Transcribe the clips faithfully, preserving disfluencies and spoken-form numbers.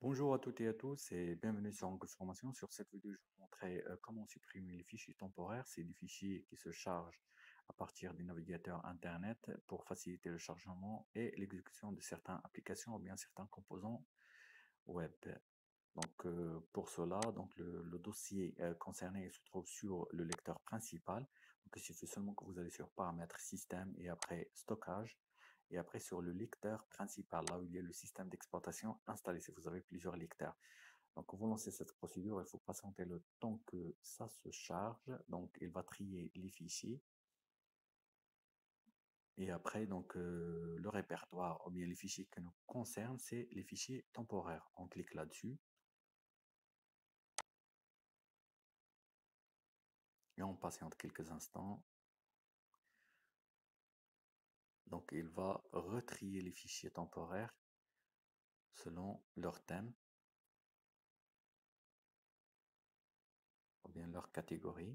Bonjour à toutes et à tous et bienvenue sur Angle Formation. Sur cette vidéo, je vais vous montrer euh, comment supprimer les fichiers temporaires. C'est des fichiers qui se chargent à partir des navigateurs Internet pour faciliter le chargement et l'exécution de certaines applications ou bien certains composants web. Donc, euh, pour cela, donc le, le dossier euh, concerné se trouve sur le lecteur principal. Donc, il suffit seulement que vous allez sur Paramètres, Système et après Stockage. Et après sur le lecteur principal, là où il y a le système d'exploitation installé, si vous avez plusieurs lecteurs. Donc, quand vous lancez cette procédure, il faut patienter le temps que ça se charge. Donc, il va trier les fichiers. Et après, donc, euh, le répertoire, ou bien les fichiers qui nous concernent, c'est les fichiers temporaires. On clique là-dessus. Et on patiente quelques instants. Donc, il va retrier les fichiers temporaires selon leur thème ou bien leur catégorie.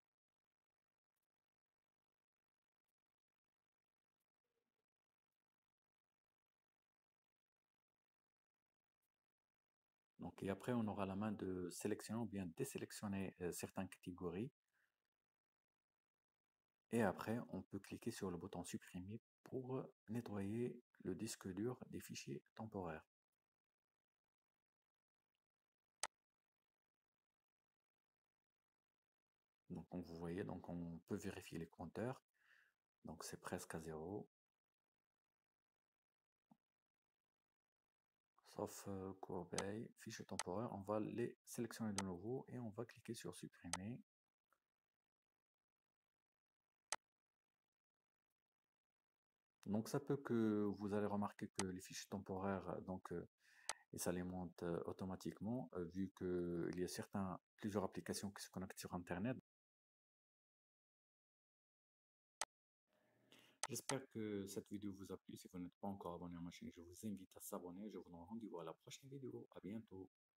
Donc, et après, on aura la main de sélectionner ou bien désélectionner euh, certaines catégories. Et après, on peut cliquer sur le bouton supprimer pour nettoyer le disque dur des fichiers temporaires. Donc, comme vous voyez, donc on peut vérifier les compteurs. Donc, c'est presque à zéro. Sauf euh, Corbeil, fichiers temporaires. On va les sélectionner de nouveau et on va cliquer sur supprimer. Donc, ça peut que vous allez remarquer que les fichiers temporaires, euh, donc, euh, ils s'alimentent euh, automatiquement, euh, vu qu'il y a certains, plusieurs applications qui se connectent sur Internet. J'espère que cette vidéo vous a plu. Si vous n'êtes pas encore abonné à ma chaîne, je vous invite à s'abonner. Je vous donne rendez-vous à la prochaine vidéo. À bientôt.